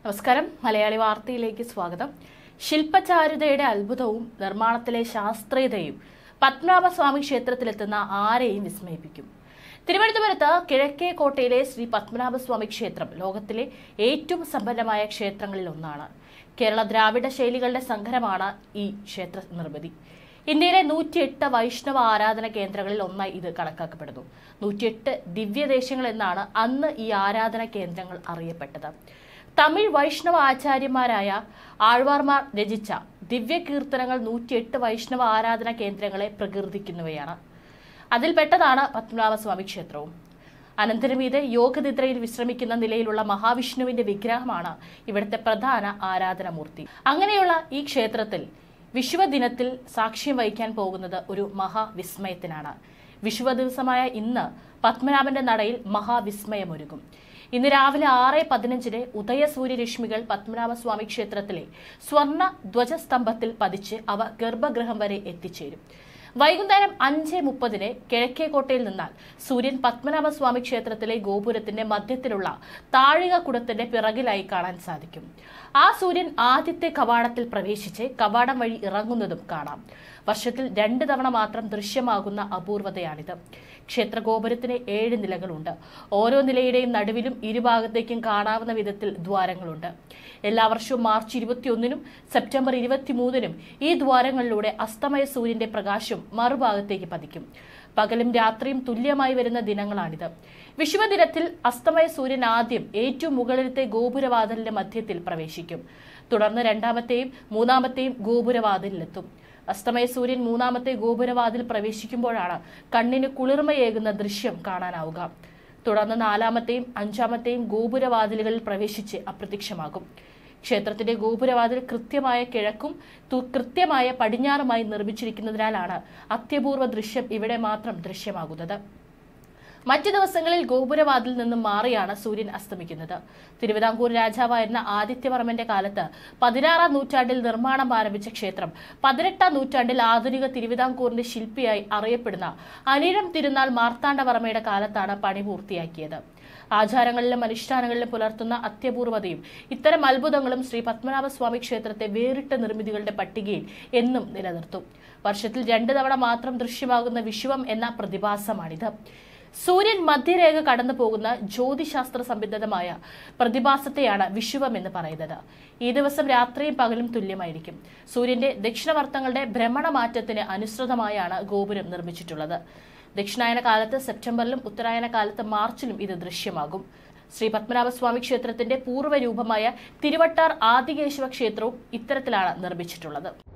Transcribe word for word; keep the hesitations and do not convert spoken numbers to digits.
നമസ്കാരം. മലയാളി വാർത്തയിലേക്ക് സ്വാഗതം. ശില്പചാരുതയുടെ അത്ഭുതവും നിർമ്മാണത്തിലെ ശാസ്ത്രീയതയും പത്മനാഭസ്വാമി ക്ഷേത്രത്തിലെത്തുന്ന ആരെയും വിസ്മയിപ്പിക്കും. തിരുവനന്തപുരത്ത് കിഴക്കേക്കോട്ടയിലെ ശ്രീ പത്മനാഭസ്വാമി ക്ഷേത്രം ലോകത്തിലെ ഏറ്റവും സമ്പന്നമായ ക്ഷേത്രങ്ങളിൽ ഒന്നാണ്. കേരള ദ്രാവിഡ ശൈലികളുടെ സങ്കരമാണ് ഈ ക്ഷേത്ര നിർമ്മിതി. ഇന്ത്യയിലെ നൂറ്റിയെട്ട് വൈഷ്ണവ ആരാധന കേന്ദ്രങ്ങളിൽ ഒന്നായി ഇത് കണക്കാക്കപ്പെടുന്നു. നൂറ്റിയെട്ട് ദിവ്യദേശങ്ങൾ എന്നാണ് അന്ന് ഈ ആരാധന കേന്ദ്രങ്ങൾ അറിയപ്പെട്ടത്. തമിഴ് വൈഷ്ണവ ആചാര്യന്മാരായ ആഴ്വാർമാർ രചിച്ച ദിവ്യകീർത്തനങ്ങൾ നൂറ്റിയെട്ട് വൈഷ്ണവ ആരാധന കേന്ദ്രങ്ങളെ പ്രകീർത്തിക്കുന്നവയാണ്. അതിൽപ്പെട്ടതാണ് പത്മനാഭസ്വാമി ക്ഷേത്രവും. അനന്തരമീത് യോഗനിദ്രയിൽ വിശ്രമിക്കുന്ന നിലയിലുള്ള മഹാവിഷ്ണുവിന്റെ വിഗ്രഹമാണ് ഇവിടുത്തെ പ്രധാന ആരാധനാമൂർത്തി. അങ്ങനെയുള്ള ഈ ക്ഷേത്രത്തിൽ വിഷുവദിനത്തിൽ സാക്ഷ്യം വഹിക്കാൻ പോകുന്നത് ഒരു മഹാവിസ്മയത്തിനാണ്. വിഷുവ ദിവസമായ ഇന്ന് പത്മനാഭന്റെ നടയിൽ മഹാവിസ്മയമൊരുങ്ങും. ഇന്ന് രാവിലെ ആറ് പതിനഞ്ചിന് ഉദയസൂര്യരശ്മികൾ പത്മനാഭസ്വാമി ക്ഷേത്രത്തിലെ സ്വർണ്ണ ധ്വജസ്തംഭത്തിൽ പതിച്ച് അവ ഗർഭഗൃഹം വരെ എത്തിച്ചേരും. വൈകുന്നേരം അഞ്ച് മുപ്പതിന് കിഴക്കേക്കോട്ടയിൽ നിന്നാൽ സൂര്യൻ പത്മനാഭസ്വാമി ക്ഷേത്രത്തിലെ ഗോപുരത്തിന്റെ മധ്യത്തിലുള്ള താഴികക്കുടത്തിന്റെ പിറകിലായി കാണാൻ സാധിക്കും. ആ സൂര്യൻ ആദ്യത്തെ കവാടത്തിൽ പ്രവേശിച്ച് കവാടം വഴി ഇറങ്ങുന്നതും കാണാം. വർഷത്തിൽ രണ്ട് തവണ മാത്രം ദൃശ്യമാകുന്ന അപൂർവതയാണിത്. ക്ഷേത്ര ഗോപുരത്തിന് ഏഴ് നിലകളുണ്ട്. ഓരോ നിലയുടെയും നടുവിലും ഇരുഭാഗത്തേക്കും കാണാവുന്ന വിധത്തിൽ ദ്വാരങ്ങളുണ്ട്. എല്ലാ വർഷവും മാർച്ച് ഇരുപത്തിയൊന്നിനും സെപ്റ്റംബർ ഇരുപത്തിമൂന്നിനും ഈ ദ്വാരങ്ങളിലൂടെ അസ്തമയ സൂര്യന്റെ പ്രകാശം മറുഭാഗത്തേക്ക് പതിക്കും. പകലും രാത്രിയും തുല്യമായി വരുന്ന ദിനങ്ങളാണിത്. വിഷുവദിനത്തിൽ അസ്തമയ സൂര്യൻ ആദ്യം ഏറ്റവും മുകളിലത്തെ ഗോപുരവാതിലിന്റെ മധ്യത്തിൽ പ്രവേശിക്കും. തുടർന്ന് രണ്ടാമത്തെയും മൂന്നാമത്തെയും ഗോപുരവാതിലിലെത്തും. അസ്തമയ സൂര്യൻ മൂന്നാമത്തെ ഗോപുരവാതിൽ പ്രവേശിക്കുമ്പോഴാണ് കണ്ണിന് കുളിർമയേകുന്ന ദൃശ്യം കാണാനാവുക. തുടർന്ന് നാലാമത്തെയും അഞ്ചാമത്തെയും ഗോപുരവാതിലുകളിൽ പ്രവേശിച്ച് അപ്രത്യക്ഷമാകും. ക്ഷേത്രത്തിന്റെ ഗോപുരവാതിൽ കൃത്യമായ കിഴക്കും കൃത്യമായ പടിഞ്ഞാറുമായി നിർമ്മിച്ചിരിക്കുന്നതിനാലാണ് അത്യപൂർവ ദൃശ്യം ഇവിടെ മാത്രം ദൃശ്യമാകുന്നത്. മറ്റു ദിവസങ്ങളിൽ ഗോപുരവാതിൽ നിന്നും മാറിയാണ് സൂര്യൻ അസ്തമിക്കുന്നത്. തിരുവിതാംകൂർ രാജാവായിരുന്ന ആദിത്യവർമ്മന്റെ കാലത്ത് പതിനാറാം നൂറ്റാണ്ടിൽ നിർമ്മാണം ആരംഭിച്ച ക്ഷേത്രം പതിനെട്ടാം നൂറ്റാണ്ടിൽ ആധുനിക തിരുവിതാംകൂറിന്റെ ശില്പിയായി അറിയപ്പെടുന്ന അനിഴം തിരുനാൾ മാർത്താണ്ഡവർമ്മയുടെ കാലത്താണ് പണി പൂർത്തിയാക്കിയത്. ആചാരങ്ങളിലും അനുഷ്ഠാനങ്ങളിലും പുലർത്തുന്ന അത്യപൂർവതയും ഇത്തരം അത്ഭുതങ്ങളും ശ്രീ പത്മനാഭസ്വാമി ക്ഷേത്രത്തെ വേറിട്ട നിർമ്മിതികളുടെ പട്ടികയിൽ എന്നും നിലനിർത്തും. വർഷത്തിൽ രണ്ടു തവണ മാത്രം ദൃശ്യമാകുന്ന വിഷുവം എന്ന പ്രതിഭാസമാണിത്. സൂര്യൻ മധ്യരേഖ കടന്നു പോകുന്ന ജ്യോതിശാസ്ത്ര സംബന്ധിതമായ പ്രതിഭാസത്തെയാണ് വിഷുവം എന്ന് പറയുന്നത്. ഈ ദിവസം രാത്രിയും പകലും തുല്യമായിരിക്കും. സൂര്യന്റെ ദക്ഷിണവർത്തങ്ങളുടെ ഭ്രമണമാറ്റത്തിന് അനുസൃതമായാണ് ഗോപുരം നിർമ്മിച്ചിട്ടുള്ളത്. ദക്ഷിണായന കാലത്ത് സെപ്റ്റംബറിലും ഉത്തരായന കാലത്ത് മാർച്ചിലും ഇത് ദൃശ്യമാകും. ശ്രീ പത്മനാഭസ്വാമി ക്ഷേത്രത്തിന്റെ പൂർവ്വരൂപമായ തിരുവട്ടാർ ആദികേശവ ക്ഷേത്രവും ഇത്തരത്തിലാണ് നിർമ്മിച്ചിട്ടുള്ളത്.